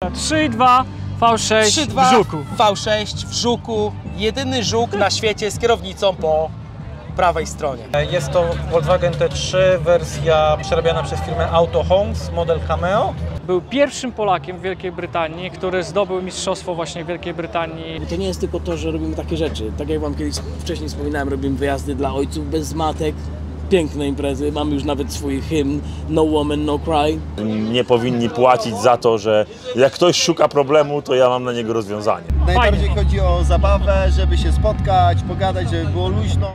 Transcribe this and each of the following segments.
3.2 V6 w Żuku. V6 w Żuku. Jedyny Żuk na świecie z kierownicą po prawej stronie. Jest to Volkswagen T3, wersja przerabiana przez firmę Auto Homes, model Cameo. Był pierwszym Polakiem w Wielkiej Brytanii, który zdobył mistrzostwo właśnie w Wielkiej Brytanii. To nie jest tylko to, że robimy takie rzeczy. Tak jak wam kiedyś wcześniej wspominałem, robimy wyjazdy dla ojców bez matek. Piękne imprezy, mamy już nawet swój hymn No Woman, No Cry. Nie powinni płacić za to, że jak ktoś szuka problemu, to ja mam na niego rozwiązanie. Najbardziej chodzi o zabawę, żeby się spotkać, pogadać, żeby było luźno.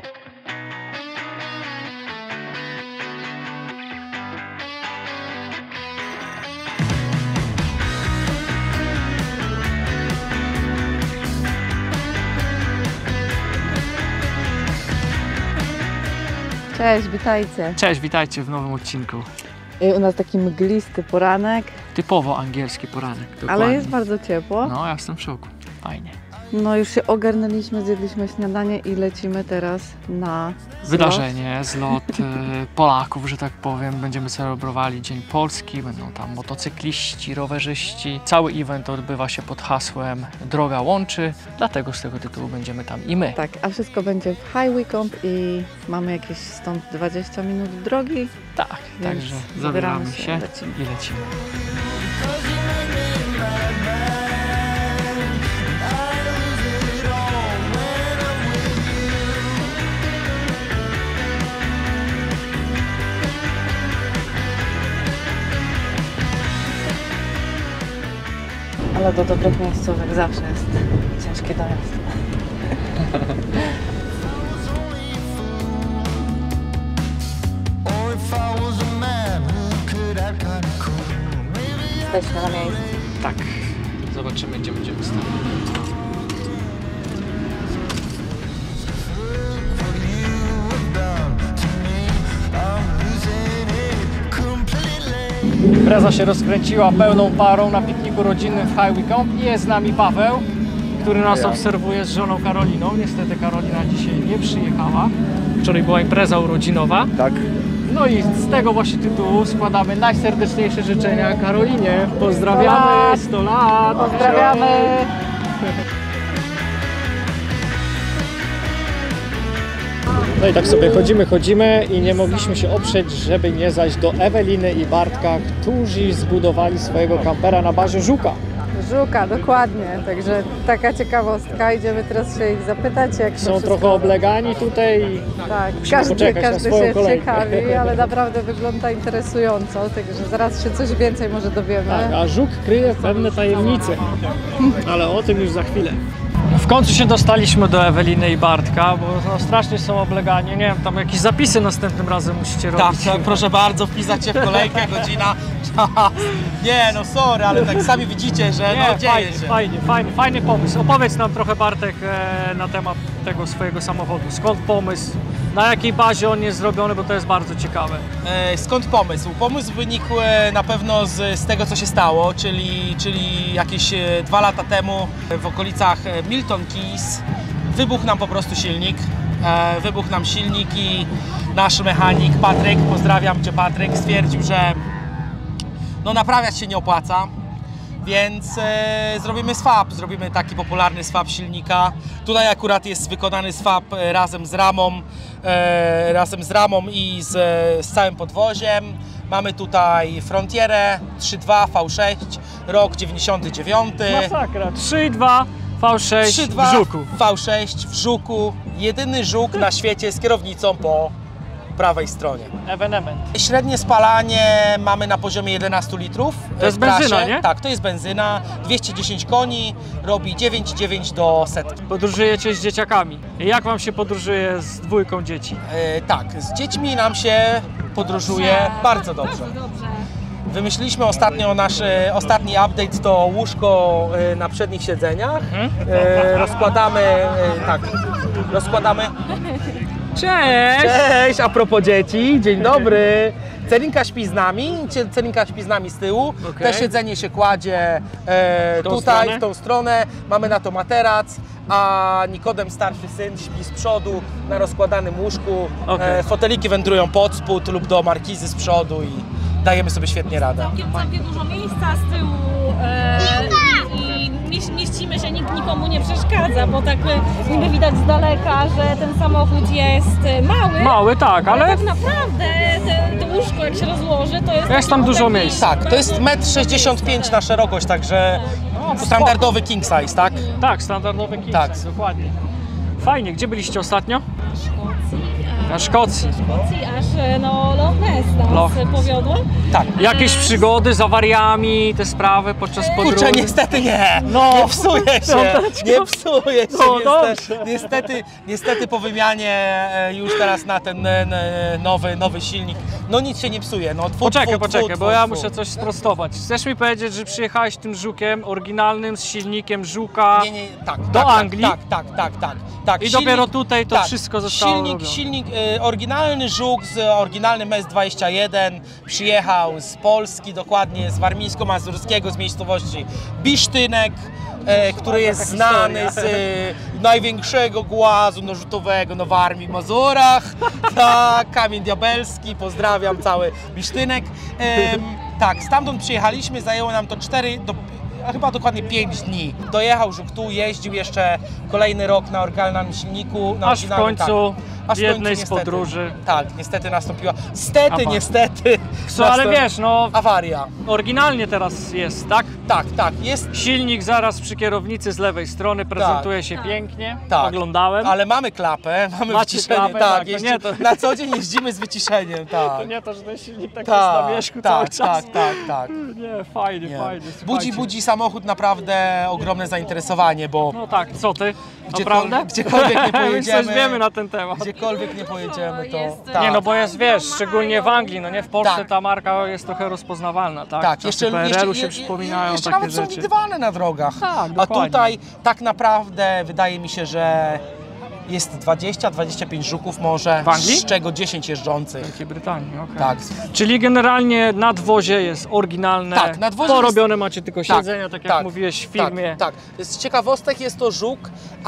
Cześć, witajcie. Cześć, witajcie w nowym odcinku. U nas taki mglisty poranek, Typowo angielski poranek. Dokładnie. ale jest bardzo ciepło. No, ja jestem w szoku. Fajnie. No już się ogarnęliśmy, zjedliśmy śniadanie i lecimy teraz na Wydarzenie, zlot Polaków, że tak powiem. Będziemy celebrowali Dzień Polski, będą tam motocykliści, rowerzyści. Cały event odbywa się pod hasłem Droga łączy, dlatego z tego tytułu będziemy tam i my. Tak, a wszystko będzie w High Wycombe i mamy jakieś stąd 20 minut drogi. Tak, Więc także zabieramy się lecimy. i lecimy. Ale do dobrych miejscówek zawsze jest ciężki dojazd. Jesteśmy na miejscu. Tak, zobaczymy, gdzie będziemy stali. Impreza się rozkręciła pełną parą na pikniku rodzinnym w High Wycombe i jest z nami Paweł, który nas obserwuje z żoną Karoliną. Niestety Karolina dzisiaj nie przyjechała. Wczoraj była impreza urodzinowa. Tak. No i z tego właśnie tytułu składamy najserdeczniejsze życzenia Karolinie. Pozdrawiamy, 100 lat! Pozdrawiamy! No i tak sobie chodzimy i nie mogliśmy się oprzeć, żeby nie zajść do Eweliny i Bartka, którzy zbudowali swojego kampera na bazie Żuka. Żuka, dokładnie. Także taka ciekawostka. Idziemy teraz się ich zapytać, jak to Są wszystko... trochę oblegani tutaj. Tak, Musimy poczekać na każdy swoją się kolejkę. ciekawi, ale naprawdę wygląda interesująco, także zaraz się coś więcej może dowiemy. Tak, a Żuk kryje pewne tajemnice, ale o tym już za chwilę. W końcu się dostaliśmy do Eweliny i Bartka, bo no, strasznie są oblegani. Nie wiem, tam jakieś zapisy następnym razem musicie robić. Tak, proszę bardzo, wpisać się w kolejkę, godzina, czas. Nie, no sorry, ale tak sami widzicie, że no, dzieje się. Fajny pomysł. Opowiedz nam trochę, Bartek, na temat tego swojego samochodu. Skąd pomysł? Na jakiej bazie on jest zrobiony, bo to jest bardzo ciekawe. Skąd pomysł? Pomysł wynikł na pewno z tego, co się stało, czyli jakieś 2 lata temu w okolicach Milton Keys wybuchł nam po prostu silnik. Wybuchł nam silnik i nasz mechanik Patryk, pozdrawiam Cię Patryk, stwierdził, że no naprawiać się nie opłaca. Więc zrobimy swap, zrobimy taki popularny swap silnika. Tutaj akurat jest wykonany swap razem z ramą i z całym podwoziem. Mamy tutaj Frontierę 3.2 V6, rok 99. Masakra, 3.2 V6 3.2 w Żuku. V6 w Żuku. Jedyny Żuk na świecie z kierownicą po prawej stronie. Ewenement. Średnie spalanie mamy na poziomie 11 litrów. To jest w trasie. benzyna, nie? Tak, to jest benzyna. 210 koni, robi 9,9 do setki. Podróżujecie z dzieciakami. I jak wam się podróżuje z 2 dzieci? Tak, z dziećmi nam się podróżuje bardzo dobrze. Wymyśliliśmy ostatnio nasz ostatni update, to łóżko na przednich siedzeniach. Rozkładamy. Cześć! Cześć, a propos dzieci, dzień dobry. Celinka śpi z nami, z tyłu. Okay. Te siedzenie się kładzie tutaj, w tą stronę. Mamy na to materac, a Nikodem, starszy syn, śpi z przodu na rozkładanym łóżku. Okay. Foteliki wędrują pod spód lub do markizy z przodu i dajemy sobie świetnie radę. Całkiem dużo miejsca z tyłu. przeszkadza, bo tak niby widać z daleka, że ten samochód jest mały. Mały, tak, ale tak naprawdę to łóżko jak się rozłoży, to jest... jest tam dużo taki- miejsca. Tak, to jest 1,65 m na szerokość, także standardowy king size, tak? Tak, standardowe king Tak. size, dokładnie. Fajnie, gdzie byliście ostatnio? Na Szkocji. Szkocji, aż no Loch Ness Loch nas Ness. powiodło. Tak. Jakieś przygody z awariami, te sprawy podczas podróży? Kurczę, niestety nie! No. Nie psuje się! Piąteczka. Nie psuje się! No, Niestety po wymianie już teraz na ten nowy silnik, no nic się nie psuje. No, Poczekaj, bo ja muszę coś sprostować. Chcesz mi powiedzieć, że przyjechałeś tym Żukiem oryginalnym z silnikiem Żuka Nie, tak. do tak, Anglii? Tak. I dopiero tutaj to wszystko zostało robione. Silnik, oryginalny Żuk z oryginalnym S21 przyjechał z Polski, dokładnie z warmińsko-mazurskiego, z miejscowości Bisztynek, który jest znany z największego głazu nożutowego na Warmii i Mazurach. Tak, Kamień Diabelski, pozdrawiam cały Bisztynek. Tak, stamtąd przyjechaliśmy, zajęło nam to chyba dokładnie 5 dni. Dojechał Żuk tu, jeździł jeszcze kolejny rok na oryginalnym silniku. Na Aż w oryginalnym, końcu Aż w w jednej z niestety. podróży. Tak, niestety nastąpiła. Niestety. Ale wiesz, no Awaria. oryginalnie teraz jest, tak? Tak, jest. Silnik zaraz przy kierownicy z lewej strony prezentuje się pięknie, Tak. oglądałem. Ale mamy klapę, mamy Macie wyciszenie. klapę, tak, tak, to jeździ- nie, to- na co dzień jeździmy z wyciszeniem, tak. To nie to, że ten silnik tak jest na wierzchu cały czas. Tak. Nie, fajnie, Nie. fajnie. słuchajcie. Budzi samochód naprawdę ogromne zainteresowanie, bo No tak, co ty? Gdziekolwiek- Naprawdę? gdziekolwiek nie Więc pojedziemy. coś wiemy na ten temat. gdziekolwiek nie pojedziemy, to Jest- tak. Nie, no bo jest, wiesz, szczególnie w Anglii, no nie, w Polsce Tak. ta marka jest trochę rozpoznawalna, tak? Tak, Czasy jeszcze PRL-u się przypominają jeszcze takie nawet są rzeczy. widywane na drogach. Tak, A dokładnie. tutaj tak naprawdę wydaje mi się, że jest 20-25 Żuków może, W Anglii? z czego 10 jeżdżących. Wielkiej Brytanii, okej. Tak. Czyli generalnie nadwozie jest oryginalne, Tak, nadwozie porobione macie tylko siedzenia, tak jak tak, mówiłeś w filmie. Tak. Z ciekawostek jest to Żuk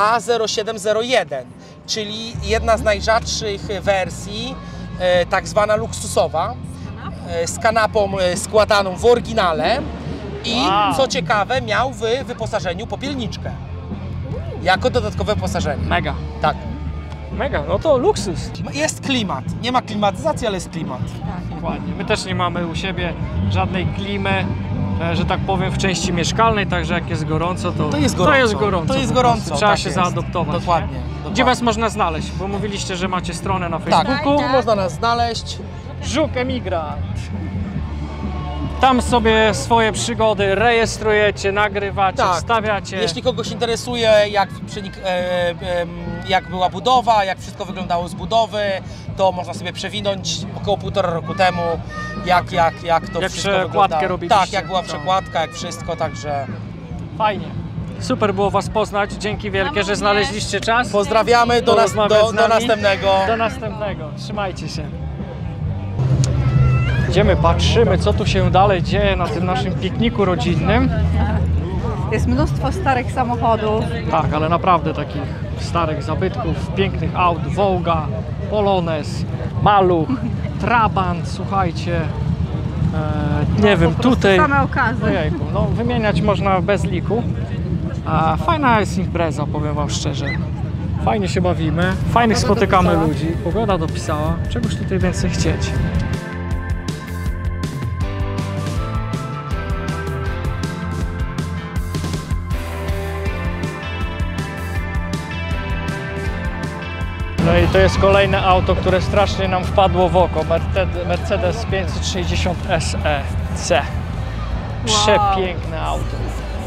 A0701, czyli jedna z najrzadszych wersji, tak zwana luksusowa, z kanapą składaną w oryginale i Wow. co ciekawe miał w wyposażeniu popielniczkę. Jako dodatkowe wyposażenie. Mega, Tak. mega, no to luksus. Jest klimat. Nie ma klimatyzacji, ale jest klimat. Dokładnie. My też nie mamy u siebie żadnej klimy, że tak powiem, w części mieszkalnej, także jak jest gorąco, To jest gorąco. To jest gorąco. To jest po prostu. gorąco, Trzeba tak się jest. zaadoptować. Dokładnie, nie? dokładnie. Gdzie was można znaleźć? Bo mówiliście, że macie stronę na Tak, Facebooku. tu można nas znaleźć. Żuk Emigrant. Tam sobie swoje przygody rejestrujecie, nagrywacie, Tak. wstawiacie. Jeśli kogoś interesuje, jak była budowa, jak wszystko wyglądało z budowy, to można sobie przewinąć około 1,5 roku temu, jak to Jak wszystko przekładkę wyglądało. robiliście. Tak, jak była Tak. przekładka, jak wszystko, także Fajnie. Super było was poznać. Dzięki wielkie, że znaleźliście czas. pozdrawiamy, do Porozmawiać z nami. następnego. Do następnego. Trzymajcie się. Idziemy, patrzymy, co tu się dalej dzieje na tym naszym pikniku rodzinnym. Jest mnóstwo starych samochodów. Tak, ale naprawdę takich starych zabytków, pięknych aut, Volga, Polones, Maluch, Trabant, słuchajcie. Nie wiem, Po prostu tutaj... same okazy. Ojejku, no wymieniać można bez liku. A fajna jest impreza, powiem wam szczerze. Fajnie się bawimy, fajnych spotykamy dopisała. ludzi. Pogoda dopisała, czegoś tutaj więcej chcieć. No i to jest kolejne auto, które strasznie nam wpadło w oko. Mercedes 560 SE. Przepiękne auto.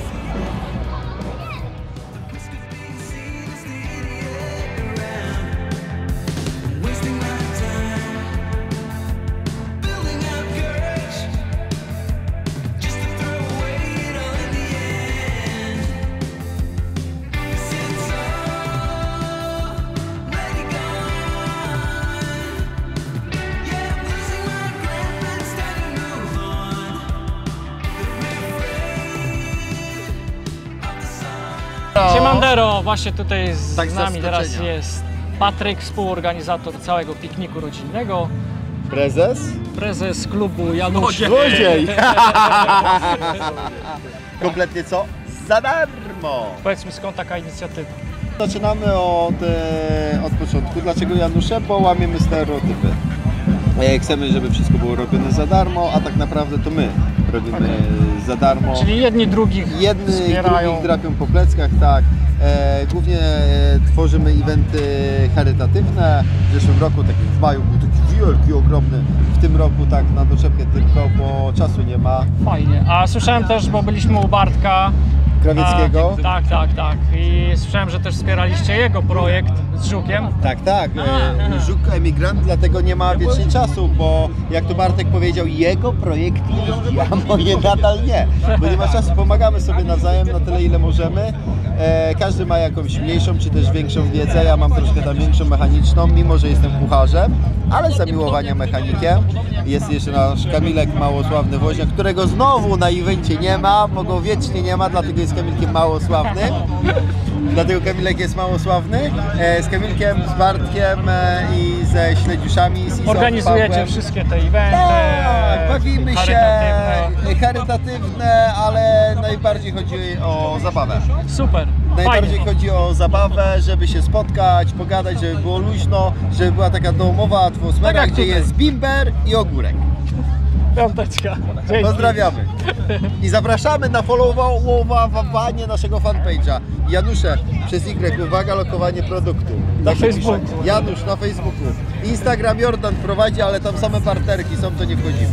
Siemandero, właśnie tutaj z Tak z nami teraz zaskoczenia. jest Patryk, współorganizator całego pikniku rodzinnego, Prezes? prezes klubu Janusz. Złodziej! Kompletnie co? za darmo. Powiedz mi, skąd taka inicjatywa? Zaczynamy od początku. Dlaczego Janusze? Bo łamiemy stereotypy. Chcemy, żeby wszystko było robione za darmo, a tak naprawdę to my robimy za darmo. Czyli jedni drugich wspierają. Drugich drapią po pleckach, tak. Głównie tworzymy eventy charytatywne. W zeszłym roku, tak w maju, był taki wielki, ogromny. W tym roku tak na doczepkę tylko, bo czasu nie ma. Fajnie. A słyszałem też, bo byliśmy u Bartka Krawieckiego. Tak. I słyszałem, że też wspieraliście jego projekt z Żukiem. Tak. Żuk emigrant, dlatego nie ma wiecznie czasu, bo jak to Bartek powiedział, jego projekt jeździ, a moje nadal nie. Bo nie ma czasu, pomagamy sobie nawzajem na tyle, ile możemy. Każdy ma jakąś mniejszą czy też większą wiedzę. Ja mam troszkę tam większą mechaniczną, mimo że jestem kucharzem, ale z zamiłowania mechanikiem. Jest jeszcze nasz Kamilek Małosławny Woźniak, którego znowu na evencie nie ma, bo go wiecznie nie ma, dlatego jest Kamilkiem Małosławnym. Dlatego Kamilek jest małosławny. Z Kamilkiem, z Bartkiem i ze Śledziuszami, z Izą, Organizujecie Pawłem. wszystkie te eventy. Tak, bawimy się, charytatywne, ale najbardziej chodzi o zabawę. Super. Najbardziej Fajnie. chodzi o zabawę, żeby się spotkać, pogadać, żeby było luźno, żeby była taka domowa atmosfera, Tak jak gdzie tutaj. jest bimber i ogórek. Piąteczka. Dzięki. Pozdrawiamy. I zapraszamy na followowanie naszego fanpage'a. Janusze, przez Y, uwaga, lokowanie produktu. Na Tak Facebooku. pisze. Janusz na Facebooku. Instagram Jordan prowadzi, ale tam same parterki są, to nie wchodzimy.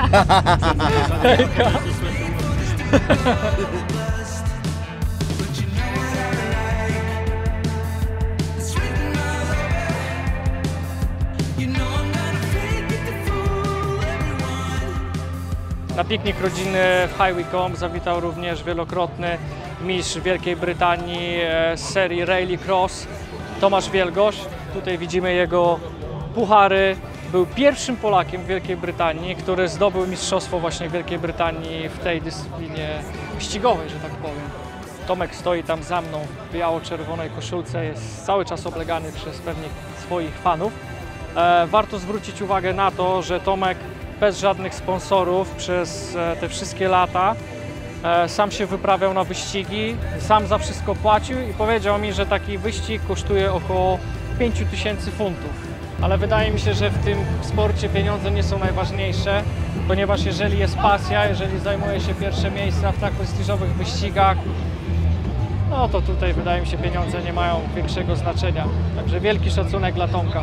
Na piknik rodzinny w Highway.com zawitał również wielokrotny mistrz Wielkiej Brytanii z serii Rally Cross Tomasz Wielgosz. Tutaj widzimy jego puchary. Był pierwszym Polakiem w Wielkiej Brytanii, który zdobył mistrzostwo właśnie w Wielkiej Brytanii w tej dyscyplinie ścigowej, że tak powiem. Tomek stoi tam za mną w biało-czerwonej koszulce, jest cały czas oblegany przez pewnie swoich fanów. Warto zwrócić uwagę na to, że Tomek bez żadnych sponsorów przez te wszystkie lata sam się wyprawiał na wyścigi, sam za wszystko płacił i powiedział mi, że taki wyścig kosztuje około 5000 funtów. Ale wydaje mi się, że w tym sporcie pieniądze nie są najważniejsze, ponieważ jeżeli jest pasja, jeżeli zajmuje się pierwsze miejsca w tak prestiżowych wyścigach, no to tutaj wydaje mi się pieniądze nie mają większego znaczenia. Także wielki szacunek dla Tomka.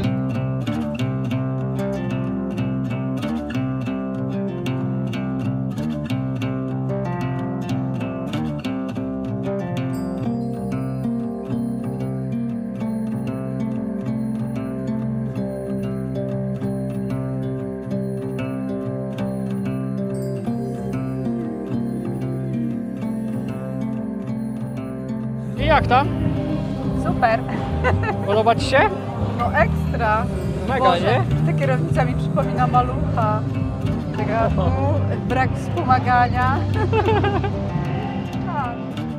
I jak tam? Super. Podoba Ci się? No ekstra. Mega, Boże, nie? ta kierownica mi przypomina malucha. Taka, brak wspomagania. Tak.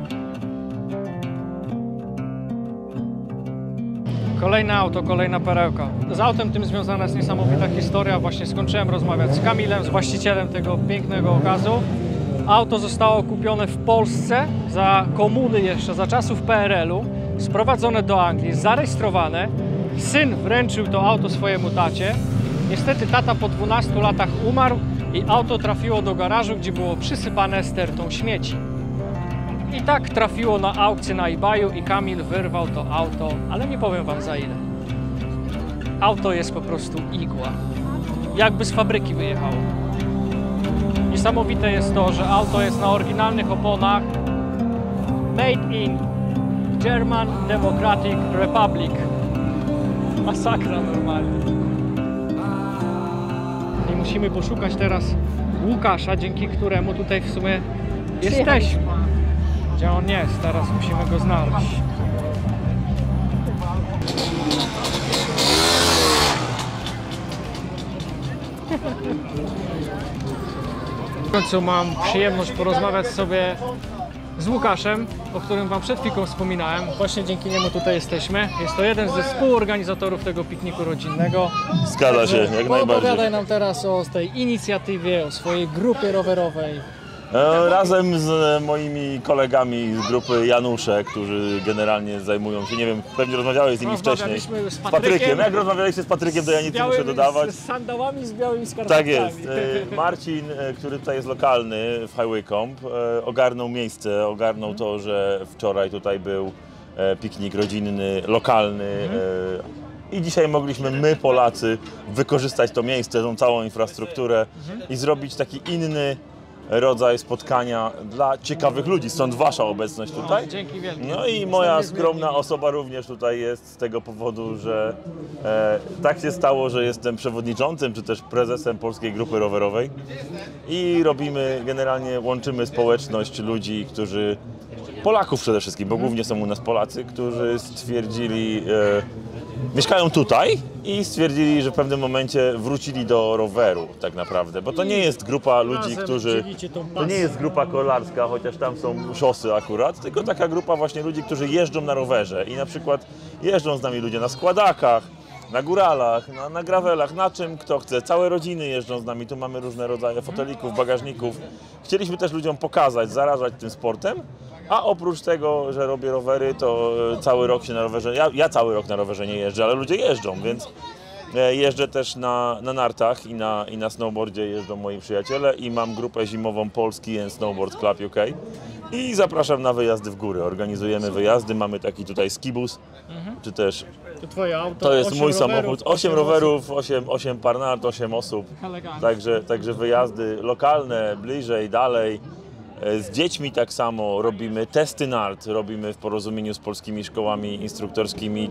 Kolejne auto, kolejna perełka. Z autem tym związana jest niesamowita historia. Właśnie skończyłem rozmawiać z Kamilem, z właścicielem tego pięknego okazu. Auto zostało kupione w Polsce za komuny jeszcze, za czasów PRL-u, sprowadzone do Anglii, zarejestrowane. Syn wręczył to auto swojemu tacie. Niestety tata po 12 latach umarł i auto trafiło do garażu, gdzie było przysypane stertą śmieci. I tak trafiło na aukcję na eBayu i Kamil wyrwał to auto, ale nie powiem Wam za ile. Auto jest po prostu igła. Jakby z fabryki wyjechało. Niesamowite jest to, że auto jest na oryginalnych oponach Made in German Democratic Republic. Masakra normalnie. I musimy poszukać teraz Łukasza, dzięki któremu tutaj w sumie jesteśmy. Gdzie on jest? Teraz musimy go znaleźć. W końcu mam przyjemność porozmawiać sobie z Łukaszem, o którym Wam przed chwilą wspominałem. Właśnie dzięki niemu tutaj jesteśmy. Jest to jeden ze współorganizatorów tego pikniku rodzinnego. Zgadza się, jak najbardziej. Opowiadaj nam teraz o tej inicjatywie, o swojej grupie rowerowej. Razem z moimi kolegami z grupy Janusze, którzy generalnie zajmują się, nie wiem, pewnie rozmawiałeś z nimi wcześniej. Z Patrykiem. Jak rozmawialiście z Patrykiem, to ja nic nie muszę dodawać. Z sandałami, z białymi skarpetkami. Tak jest. Marcin, który tutaj jest lokalny w Highway Comp, ogarnął miejsce, ogarnął to, że wczoraj tutaj był piknik rodzinny, lokalny. I dzisiaj mogliśmy my, Polacy, wykorzystać to miejsce, tą całą infrastrukturę i zrobić taki inny rodzaj spotkania dla ciekawych ludzi, stąd wasza obecność tutaj. Dzięki wielkie. No i moja skromna osoba również tutaj jest z tego powodu, że tak się stało, że jestem przewodniczącym czy też prezesem Polskiej Grupy Rowerowej i robimy, generalnie łączymy społeczność ludzi, którzy, Polaków przede wszystkim, bo głównie są u nas Polacy, którzy stwierdzili, mieszkają tutaj i stwierdzili, że w pewnym momencie wrócili do roweru tak naprawdę, bo to nie jest grupa ludzi, którzy... To nie jest grupa kolarska, chociaż tam są szosy akurat, tylko taka grupa właśnie ludzi, którzy jeżdżą na rowerze i na przykład jeżdżą z nami ludzie na składakach, na góralach, na gravelach, na czym kto chce. Całe rodziny jeżdżą z nami, tu mamy różne rodzaje fotelików, bagażników. Chcieliśmy też ludziom pokazać, zarażać tym sportem, a oprócz tego, że robię rowery, to cały rok się na rowerze, ja cały rok na rowerze nie jeżdżę, ale ludzie jeżdżą, więc jeżdżę też na nartach i na snowboardzie jeżdżą moi przyjaciele i mam grupę zimową Polski and Snowboard Club UK i zapraszam na wyjazdy w góry. Organizujemy wyjazdy, mamy taki tutaj skibus, czy też To twoje auto, to jest mój rowerów, samochód, 8 rowerów, 8 par nart, 8 osób, także wyjazdy lokalne, bliżej, dalej. Z dziećmi tak samo robimy testy nart, robimy w porozumieniu z polskimi szkołami instruktorskimi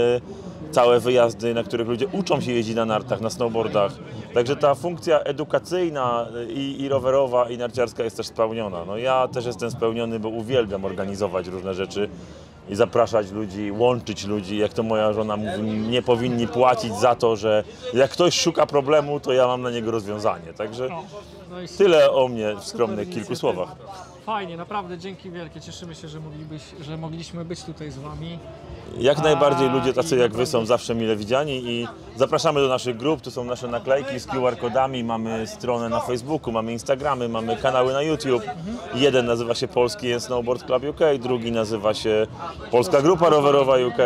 całe wyjazdy, na których ludzie uczą się jeździć na nartach, na snowboardach. Także ta funkcja edukacyjna i rowerowa, i narciarska jest też spełniona. No ja też jestem spełniony, bo uwielbiam organizować różne rzeczy i zapraszać ludzi, łączyć ludzi. Jak to moja żona mówi, nie powinni płacić za to, że jak ktoś szuka problemu, to ja mam na niego rozwiązanie. Także tyle o mnie w skromnych kilku słowach. Fajnie, naprawdę dzięki wielkie. Cieszymy się, że mogliśmy być tutaj z wami. Jak najbardziej ludzie tacy jak wy są zawsze mile widziani i zapraszamy do naszych grup, tu są nasze naklejki z QR-kodami, mamy stronę na Facebooku, mamy Instagramy, mamy kanały na YouTube. Jeden nazywa się Polski and Snowboard Club UK, drugi nazywa się Polska Grupa Rowerowa UK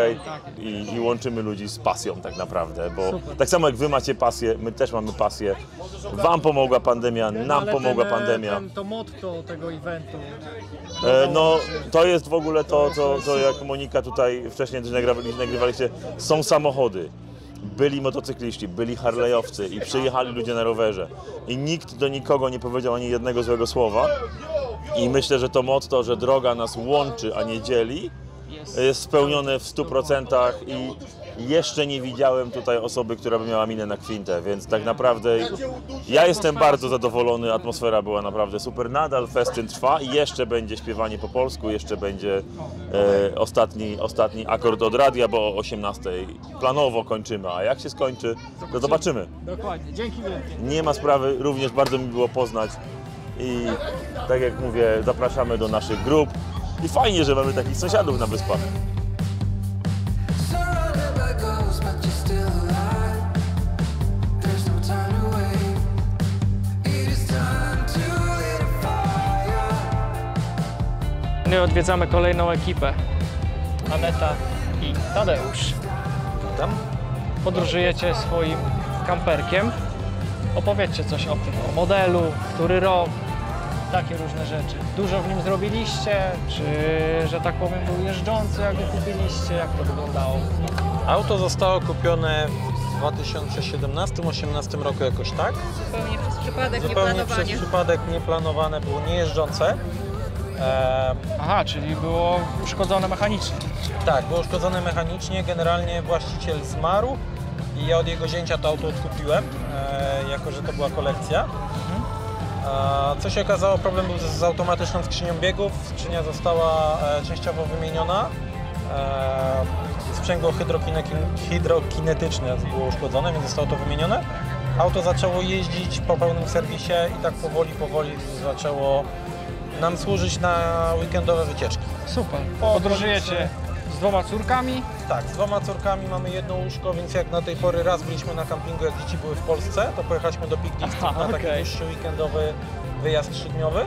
i łączymy ludzi z pasją tak naprawdę, bo tak samo jak wy macie pasję, my też mamy pasję. Wam pomogła pandemia, nam pomogła pandemia. To motto tego eventu. No to jest w ogóle to, co jak Monika tutaj wcześniej nagrywaliście, są samochody. Byli motocykliści, byli harlejowcy i przyjechali ludzie na rowerze. I nikt do nikogo nie powiedział ani jednego złego słowa. I myślę, że to motto, że droga nas łączy, a nie dzieli, jest spełnione w 100% i jeszcze nie widziałem tutaj osoby, która by miała minę na kwintę, więc tak naprawdę ja jestem bardzo zadowolony, atmosfera była naprawdę super, nadal festyn trwa i jeszcze będzie śpiewanie po polsku, jeszcze będzie ostatni akord od radia, bo o 18:00 planowo kończymy, a jak się skończy, to zobaczymy. Dokładnie, dzięki wielkie. Nie ma sprawy, również bardzo mi było poznać i tak jak mówię, zapraszamy do naszych grup i fajnie, że mamy takich sąsiadów na wyspach. My odwiedzamy kolejną ekipę. Aneta i Tadeusz. Tam? Podróżujecie swoim kamperkiem. Opowiedzcie coś o tym, o modelu, który rok, takie różne rzeczy. Dużo w nim zrobiliście, czy, że tak powiem, był jeżdżący, jak go kupiliście, jak to wyglądało? Auto zostało kupione w 2017-2018 roku jakoś tak. Zupełnie przez przypadek, Zupełnie przez przypadek nieplanowane, było niejeżdżące. Aha, czyli było uszkodzone mechanicznie. Tak, było uszkodzone mechanicznie, generalnie właściciel zmarł i ja od jego zięcia to auto odkupiłem, jako że to była kolekcja. Co się okazało, problem był z automatyczną skrzynią biegów, skrzynia została częściowo wymieniona, sprzęgło hydrokinetyczne było uszkodzone, więc zostało to wymienione. Auto zaczęło jeździć po pełnym serwisie i tak powoli zaczęło nam służyć na weekendowe wycieczki. Super. Podróżujecie Z 2 córkami? Tak, z 2 córkami, mamy jedno łóżko, więc jak na tej pory raz byliśmy na kampingu, jak dzieci były w Polsce, to pojechaliśmy do Peak District na taki dłuższy weekendowy wyjazd 3-dniowy.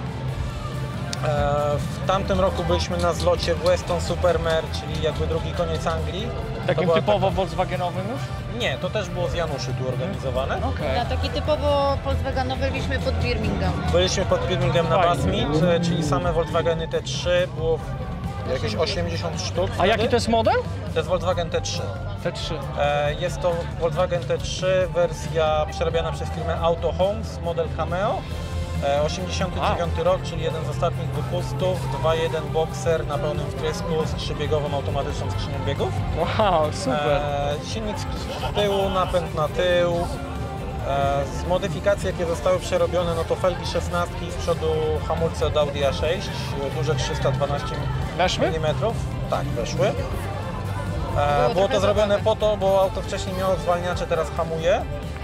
W tamtym roku byliśmy na zlocie w Weston Supermare, czyli jakby drugi koniec Anglii. Takim typowo Volkswagenowym już? Nie, to też było z Januszy tu organizowane. Na taki typowo Volkswagenowy byliśmy pod Birmingham. Byliśmy pod Birmingham na Fajnie. Bathmead, czyli same Volkswageny T3, było jakieś 80 sztuk. A jaki to jest model? To jest Volkswagen T3. T3. Jest to Volkswagen T3, wersja przerabiana przez firmę Auto Homes, model Cameo. 89 rok, czyli jeden z ostatnich wypustów, 2.1 Boxer na pełnym wtrysku z 3-biegową automatyczną skrzynią biegów. Wow, super. Silnik z tyłu, napęd na tył. Z modyfikacji, jakie zostały przerobione, no to felgi 16, z przodu hamulce od Audi A6, duże 312 mm. Tak, weszły. Było to zrobione po to, bo auto wcześniej miało zwalniacze, teraz hamuje.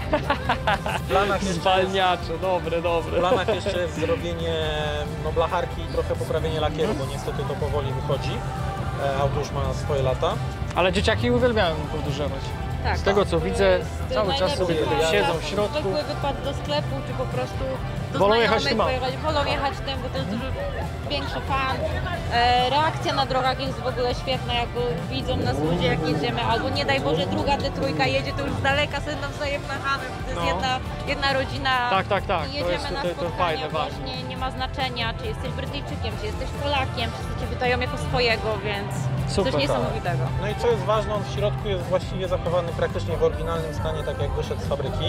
Zwalniacze, dobre. W planach jeszcze jest zrobienie blacharki i trochę poprawienie lakieru, bo niestety to powoli wychodzi. Auto już ma swoje lata. Ale dzieciaki uwielbiają podróżować. Tak. Z tego co widzę, To cały czas najlepszy sobie tutaj wyjazd, siedzą w środku. Zwykły wypad do sklepu, czy po prostu do Wolą znajomych jechać tym autem. pojechać. Wolą jechać tym, bo to jest dużo większy fan. Reakcja na drogach jest w ogóle świetna, jak widzą nas ludzie, jak jedziemy. Albo nie daj Boże, druga T3 jedzie, to już z daleka sobie nawzajem machamy. To jest jedna rodzina. Tak. I To jedziemy jest na tutaj to spotkania, fajne, ważne. właśnie nie ma znaczenia, czy jesteś Brytyjczykiem, czy jesteś Polakiem, wszyscy Cię witają jako swojego, więc Super. coś niesamowitego. No i co jest ważne, on w środku jest właściwie zachowany praktycznie w oryginalnym stanie, tak jak wyszedł z fabryki.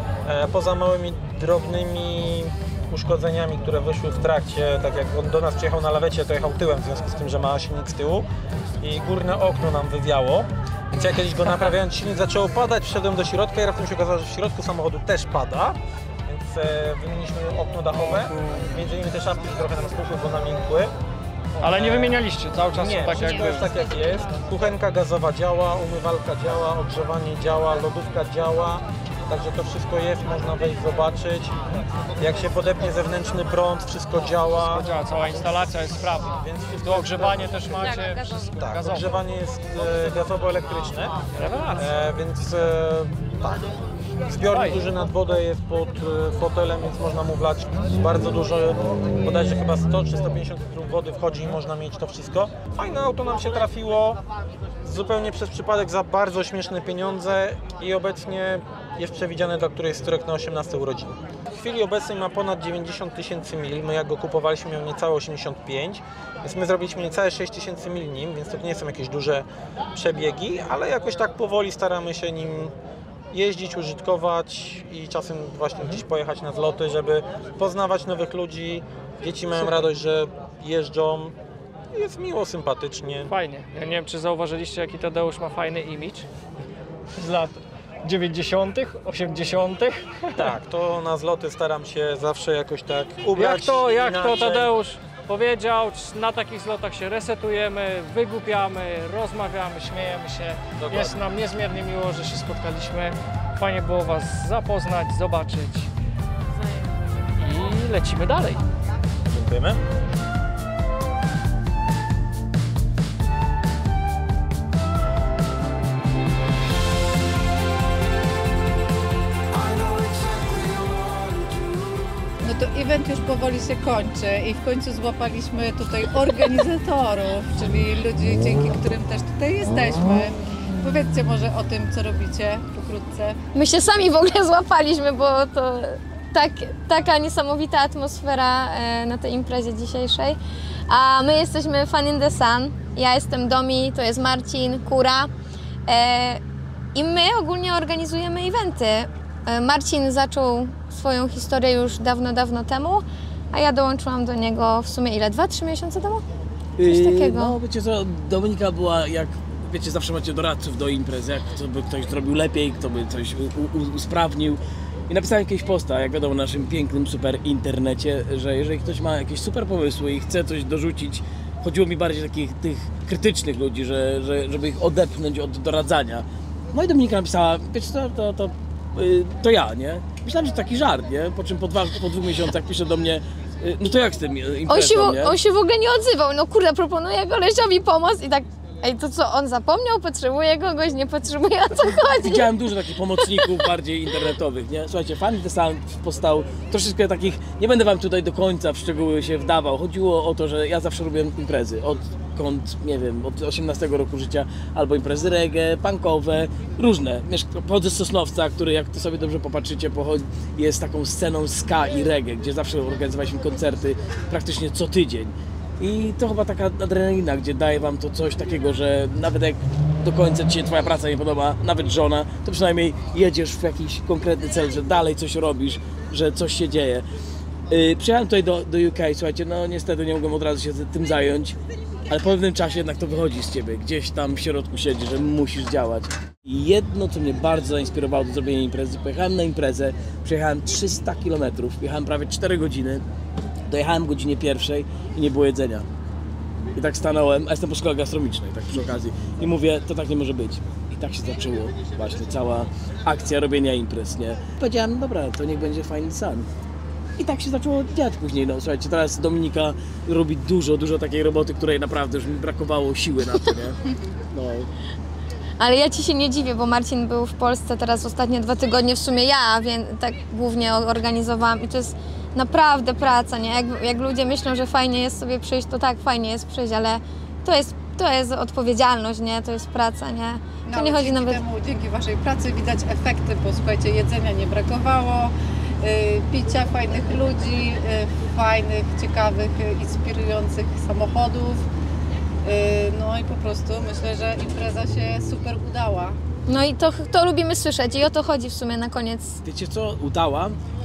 Poza małymi, drobnymi uszkodzeniami, które wyszły w trakcie, tak jak on do nas przyjechał na lawecie, to jechał tyłem, w związku z tym, że ma silnik z tyłu i górne okno nam wywiało. Więc ja kiedyś go naprawiając, silnik zaczęło padać, wszedłem do środka i raptem się okazało, że w środku samochodu też pada. Więc wymieniliśmy okno dachowe, między innymi te szafki trochę nam spuchły, bo namiękły. Ale nie wymienialiście, cały czas Nie, tak wszystko jakby... jest tak jak jest. Kuchenka gazowa działa, umywalka działa, ogrzewanie działa, lodówka działa. Także to wszystko jest, można wejść, zobaczyć. Jak się podepnie zewnętrzny prąd, wszystko działa. Działa, cała instalacja jest sprawna. Więc wszystko To ogrzewanie też macie, Tak, gazowe. wszystko tak, gazowe. ogrzewanie jest gazowo-elektryczne. Rewelacja. Więc tak. Zbiornik duży nad wodę jest pod fotelem, więc można mu wlać bardzo dużo, bodajże chyba 100 czy 150 litrów wody wchodzi i można mieć to wszystko. Fajne auto nam się trafiło, zupełnie przez przypadek za bardzo śmieszne pieniądze i obecnie jest przewidziane dla którejś z córek na 18 urodziny. W chwili obecnej ma ponad 90 000 mil, my jak go kupowaliśmy miał niecałe 85, więc my zrobiliśmy niecałe 6 000 mil nim, więc to nie są jakieś duże przebiegi, ale jakoś tak powoli staramy się nim jeździć, użytkować i czasem właśnie gdzieś pojechać na zloty, żeby poznawać nowych ludzi. Dzieci mają radość, że jeżdżą. Jest miło, sympatycznie. Fajnie. Ja nie wiem, czy zauważyliście, jaki Tadeusz ma fajny imidż z lat 90., 80. Tak, to na zloty staram się zawsze jakoś tak ubrać. Jak to inaczej. Tadeusz powiedział, na takich zlotach się resetujemy, wygłupiamy, rozmawiamy, śmiejemy się. Dokładnie. Jest nam niezmiernie miło, że się spotkaliśmy. Fajnie było Was zapoznać, zobaczyć i lecimy dalej. Dziękujemy. No to event już powoli się kończy i w końcu złapaliśmy tutaj organizatorów, czyli ludzi, dzięki którym też tutaj jesteśmy. Powiedzcie może o tym, co robicie pokrótce. My się sami w ogóle złapaliśmy, bo to taka niesamowita atmosfera na tej imprezie dzisiejszej. A my jesteśmy Fun in the Sun. Ja jestem Domi, to jest Marcin, Kura. I my ogólnie organizujemy eventy. Marcin zaczął swoją historię już dawno temu, a ja dołączyłam do niego w sumie ile? 2-3 miesiące temu? Coś takiego. No wiecie co, Dominika była jak, wiecie, zawsze macie doradców do imprez, jak kto by ktoś zrobił lepiej, kto by coś usprawnił. I napisałem jakiegoś posta, jak wiadomo, na naszym pięknym, super internecie, że jeżeli ktoś ma jakieś super pomysły i chce coś dorzucić, chodziło mi bardziej takich tych krytycznych ludzi, żeby ich odepchnąć od doradzania. No i Dominika napisała, wiecie co, to ja, nie? Myślałem, że to taki żart, nie? Po czym po dwóch miesiącach pisze do mnie, no to jak z tym imprezą, nie? On się w ogóle nie odzywał. No kurde, proponuję kolesiowi pomoc i tak Ej, to co, on zapomniał? Potrzebuje kogoś? Nie potrzebuje? O co chodzi? Widziałem dużo takich pomocników bardziej internetowych, nie? Słuchajcie, Funny the Sun powstał troszeczkę takich, nie będę wam tutaj do końca w szczegóły się wdawał. Chodziło o to, że ja zawsze robiłem imprezy, odkąd, nie wiem, od 18 roku życia, albo imprezy reggae, punkowe, różne. Pochodzę z Sosnowca, który, jak to sobie dobrze popatrzycie, jest taką sceną ska i reggae, gdzie zawsze organizowaliśmy koncerty praktycznie co tydzień. I to chyba taka adrenalina, gdzie daje wam to coś takiego, że nawet jak do końca ci się twoja praca nie podoba, nawet żona, to przynajmniej jedziesz w jakiś konkretny cel, że dalej coś robisz, że coś się dzieje. Przyjechałem tutaj do UK, słuchajcie, no niestety nie mogłem od razu się tym zająć, ale po pewnym czasie jednak to wychodzi z ciebie, gdzieś tam w środku siedzi, że musisz działać. I jedno, co mnie bardzo zainspirowało do zrobienia imprezy, pojechałem na imprezę, przejechałem 300 km, jechałem prawie 4 godziny, dojechałem o godzinie 1 i nie było jedzenia. I tak stanąłem, a jestem po szkole gastronomicznej, tak przy okazji, i mówię, to tak nie może być. I tak się zaczęło właśnie cała akcja robienia imprez, nie? Powiedziałem, dobra, to niech będzie Funny Sun. I tak się zaczęło dziać później, no słuchajcie, teraz Dominika robi dużo takiej roboty, której naprawdę już mi brakowało siły na to, nie? No. Ale ja ci się nie dziwię, bo Marcin był w Polsce teraz ostatnie 2 tygodnie, w sumie ja, więc tak głównie organizowałam i to jest naprawdę praca, nie? Jak ludzie myślą, że fajnie jest sobie przyjść, to tak, fajnie jest przyjść, ale to jest odpowiedzialność, nie? To jest praca, nie? To No, nie chodzi dzięki nawet... temu, dzięki waszej pracy widać efekty, bo słuchajcie, jedzenia nie brakowało, picia fajnych ludzi, fajnych, ciekawych, inspirujących samochodów. No i po prostu myślę, że impreza się super udała. No i to lubimy słyszeć i o to chodzi w sumie na koniec. Wiecie co, udała?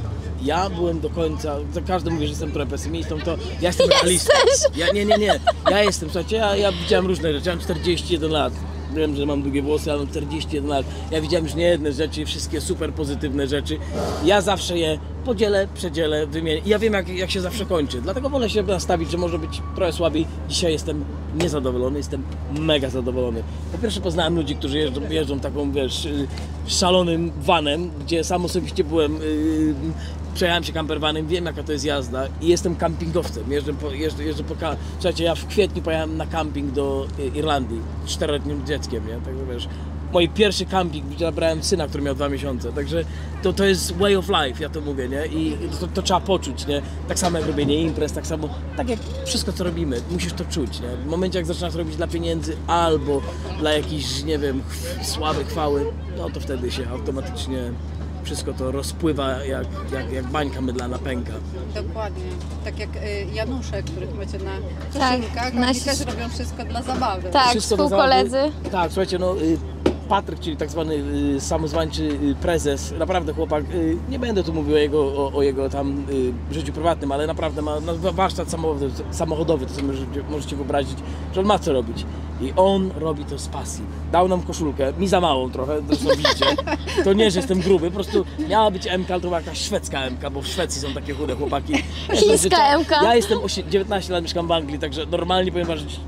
Ja byłem do końca, każdy mówi, że jestem trochę pesymistą, to ja jestem realistą. Nie. Ja jestem, słuchajcie, ja widziałem różne rzeczy, mam 41 lat. Wiem, że mam długie włosy, ale mam 41 lat. Ja widziałem już niejedne rzeczy, wszystkie super pozytywne rzeczy. Ja zawsze je podzielę, przedzielę, wymienię. I ja wiem, jak się zawsze kończy. Dlatego wolę się nastawić, że może być trochę słabiej. Dzisiaj jestem niezadowolony, jestem mega zadowolony. Po pierwsze poznałem ludzi, którzy jeżdżą taką, wiesz, szalonym vanem, gdzie sam osobiście byłem, przejechałem się campervanem, wiem jaka to jest jazda i jestem campingowcem. Jeżdżę po Słuchajcie, ja w kwietniu pojechałem na camping do Irlandii 4-letnim dzieckiem, nie? Także wiesz, mój pierwszy camping, gdzie zabrałem syna, który miał 2 miesiące, także to jest way of life, ja to mówię, nie? I to trzeba poczuć, nie? Tak samo jak robienie imprez, tak samo, tak jak wszystko co robimy, musisz to czuć, nie? W momencie jak zaczynasz robić dla pieniędzy albo dla jakiejś, nie wiem, sławy, chwały, no to wtedy się automatycznie wszystko to rozpływa jak bańka mydlana pęka. Dokładnie. Tak jak Janusze, których macie na Tak, koszulkach, nasi- oni też robią wszystko dla zabawy. Tak, Wszystko do współkoledzy. zabawy. Tak, słuchajcie, no Patryk, czyli tak zwany samozwańczy prezes, naprawdę chłopak, nie będę tu mówił o jego tam życiu prywatnym, ale naprawdę ma warsztat samochodowy, to sobie możecie wyobrazić, że on ma co robić. I on robi to z pasji. Dał nam koszulkę, mi za małą trochę, zresztą widzicie. To nie, że jestem gruby, po prostu miała być MK, ale to była jakaś szwedzka MK, bo w Szwecji są takie chude chłopaki. Chińska MK. Ja jestem 19 lat, mieszkam w Anglii, także normalnie powiem ważyć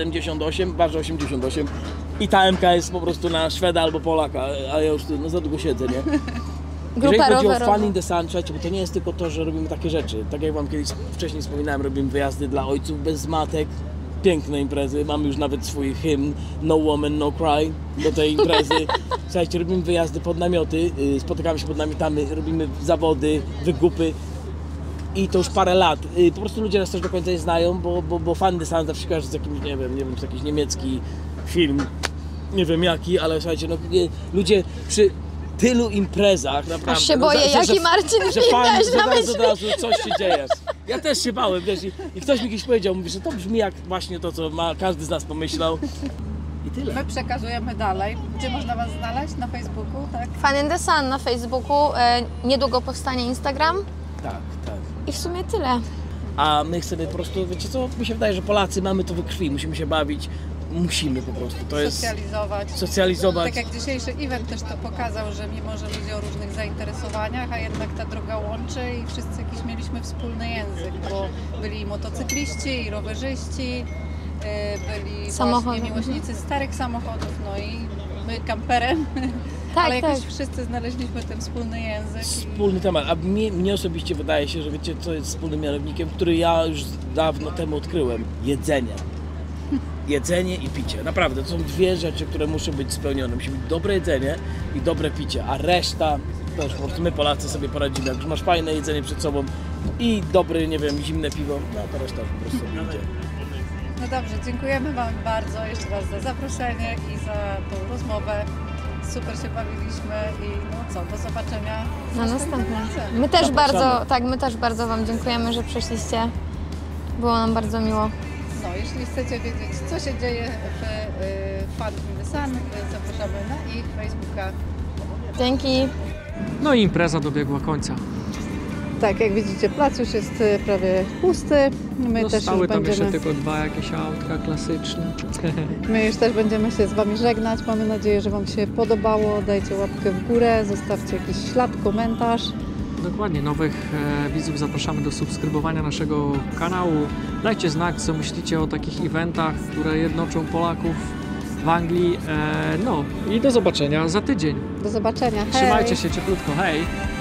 78, ważę 88 i ta MK jest po prostu na Szweda albo Polaka, a ja już tu za długo siedzę, nie? Jeżeli Grupa chodzi o rowerowa. Funny the Sun, słuchajcie, bo to nie jest tylko to, że robimy takie rzeczy. Tak jak wam kiedyś wcześniej wspominałem, robimy wyjazdy dla ojców bez matek, piękne imprezy, mamy już nawet swój hymn No Woman, No Cry do tej imprezy. Słuchajcie, robimy wyjazdy pod namioty, spotykamy się pod namiotami, robimy zawody, wygupy. I to już parę lat. Po prostu ludzie nas też do końca nie znają, bo Funny the Sun zawsze kojarzy z jakimś, nie wiem, z jakiś niemiecki film, nie wiem jaki, ale słuchajcie, no ludzie przy tylu imprezach naprawdę... Aż się boję, jaki Marcin film miałeś na myśli. Od razu coś się dzieje. Ja też się bałem, wiesz, i ktoś mi kiedyś powiedział, mówi, że to brzmi jak właśnie to, co każdy z nas pomyślał. I tyle. My przekazujemy dalej. Gdzie można was znaleźć? Na Facebooku, tak? Funny the Sun na Facebooku, niedługo powstanie Instagram Tak. i w sumie tyle. A my chcemy po prostu, wiecie co, mi się wydaje, że Polacy mamy to we krwi, musimy się bawić, musimy po prostu, to jest... Socjalizować. Tak jak dzisiejszy event też to pokazał, że mimo, że ludzie o różnych zainteresowaniach, a jednak ta droga łączy i wszyscy jakiś mieliśmy wspólny język, bo byli i motocykliści, i rowerzyści, byli Samochody. właśnie miłośnicy starych samochodów, no i my kamperem, Tak, ale jakoś tak. wszyscy znaleźliśmy ten wspólny język. Wspólny temat, a mnie osobiście wydaje się, że wiecie co jest wspólnym mianownikiem, który ja już dawno temu odkryłem? Jedzenie. Jedzenie i picie. Naprawdę, to są dwie rzeczy, które muszą być spełnione. Musi być dobre jedzenie i dobre picie, a reszta to już po prostu my Polacy sobie poradzimy. Jak już masz fajne jedzenie przed sobą i dobry, nie wiem, zimne piwo, no to reszta po prostu idzie. No dobrze, dziękujemy Wam bardzo jeszcze raz za zaproszenie i za tą rozmowę. Super się bawiliśmy i no co, do zobaczenia Na następne. razem. My też bardzo Wam dziękujemy, że przyszliście. Było nam bardzo miło. No, jeśli chcecie wiedzieć, co się dzieje w Fun in the Sun, zapraszamy na ich Facebooka. Dzięki. No i impreza dobiegła końca. Tak, jak widzicie, plac już jest prawie pusty. My też Zostały już tam będziemy, jeszcze tylko 2 jakieś autka klasyczne. my już też będziemy się z Wami żegnać. Mamy nadzieję, że Wam się podobało. Dajcie łapkę w górę, zostawcie jakiś ślad, komentarz. Dokładnie, nowych widzów zapraszamy do subskrybowania naszego kanału. Dajcie znać, co myślicie o takich eventach, które jednoczą Polaków w Anglii. No i do zobaczenia za tydzień. Do zobaczenia. Hej! Trzymajcie się cieplutko, hej!